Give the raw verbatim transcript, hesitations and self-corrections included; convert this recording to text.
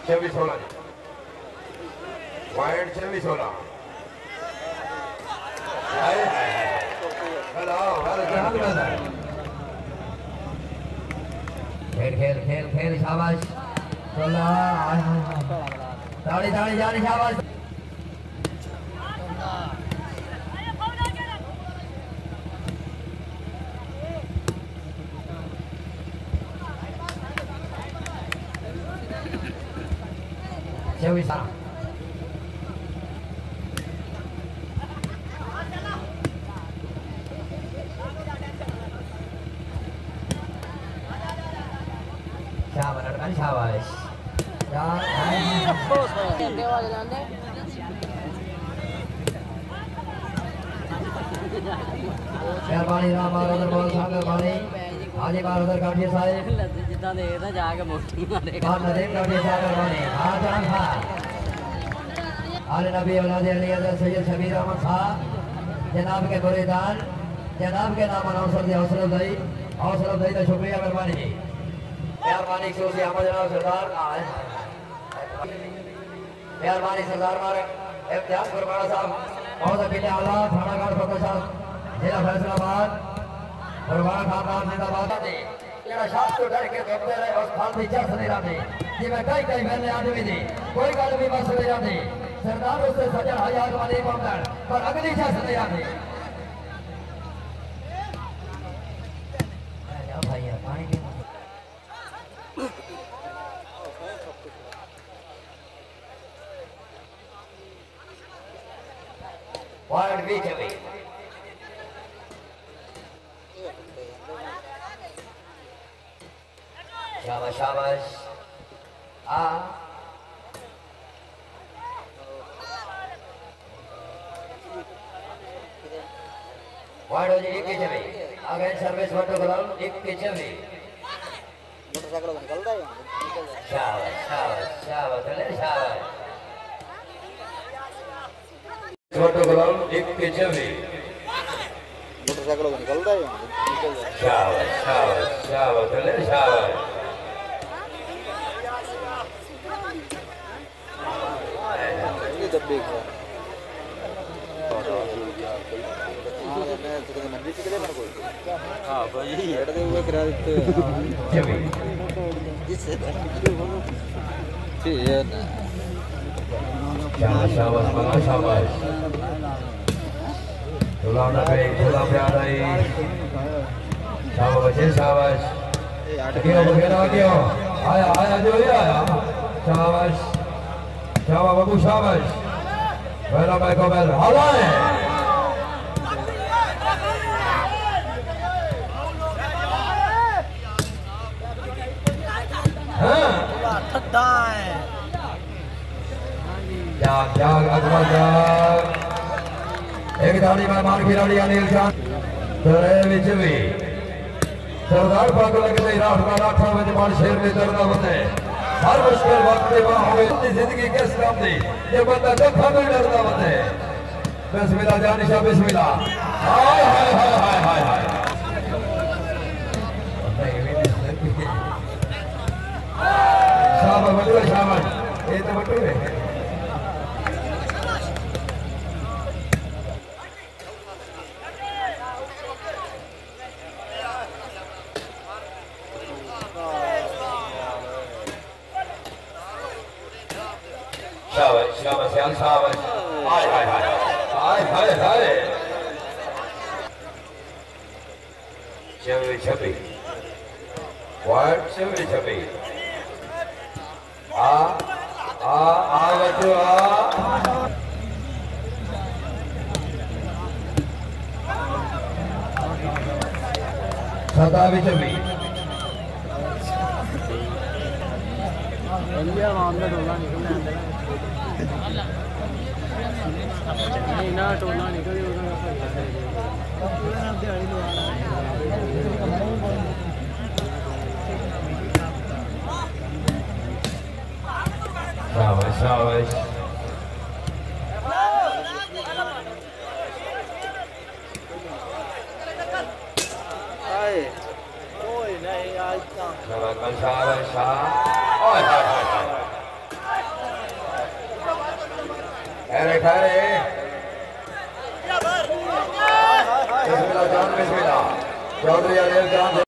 छब्बीस सोलह पॉइंट छब्बीस सोलह खेल खेल खेल खेल शाबाश ताड़ी ताड़ी जानी शाबाश छब्बीस शाबाश शाबाश मेहरबानी राम उधर बहुत मेहरबानी आगे बार उधर काटिए साहब जितना देखना जाके मोटी मारे बात नदीम काटिए साहब मेहरबानी हाँ जान खान आले नबी औलाद अली हज़रत सैयद शबीर अहमद खान जनाब के बुरेदान जनाब के नाम अनाउंसर दी हौसला अफजाई हौसला अफजाई का शुक्रिया मेहरबानी मेहरबानी सोसी अहमद जनाब सरदार मेहरबानी सरदार मारे इम्तियाज गुरबाना साहब बहुत अकेले आला थाना घाट फतेह साहब जिला फैसलाबाद गुरबाना खानदान जिंदाबाद जेड़ा शास को डर के देखते रहे उस खान दी चर्च नहीं रहते जिवें कई कई महीने आदमी दी कोई गल भी बस नहीं रहती सरदार उससे सजन हजार वाली पहुंचण पर अगली चर्च नहीं रहती भाई पानी की पॉइंट बीच में शाबाश शाबाश आ पॉइंट हो जी एक के चले आगे सर्विस फोटो करो एक के चले मोटरसाइकिल निकलता है शाबाश शाबाश शाबाश चले शाबाश फोटो करो एक के चले मोटरसाइकिल निकलता है शाबाश शाबाश शाबाश चले शाबाश ये जब देख हाँ भाई हेडते हुए करा देते जिससे ठीक है ना शाबाश शाबाश शाबाश शाबाश गुलाम नबी गुलाम पे आ रही शाबाश बच्चे शाबाश क्यों वगैरह क्यों आया आया जो ये आया शाबाश शाबाश बाबू शाबाश पहला बैक ओवर हाला है हाँ जाग जाग अकबर जाग एक दाढ़ी में मार खिलाड़ी अनिल खान तेरे विच भी सरदार पाक लगते रात का लाठा में जमान शेर में दर्द होते हर मुश्किल वक्त में वहां हुए जिंदगी किस काम दी ये बंदा दुखा में डरता होते बिस्मिल्लाह जानिशा बिस्मिल्लाह हाय हाय हाय हाय हाय हाय शाबाश बटुए शाबाश ये तो बटुए शाबाश शाबाश यार शाबाश हाय हाय हाय हाय हाय हाय छब्बीस छब्बीस वाट छब्बीस छब्बीस आ आ आ बच्चों आ सतावीस छब्बीस इंडिया मामला टोला निकलने नहीं ना टोला निकल शाबाश शाबाश शाबाश शाबाश शाबाश हाय हाय हाय ठहरे ठहरे बिस्मिल्लाह जान बिस्मिल्लाह चौधरी अनिल जान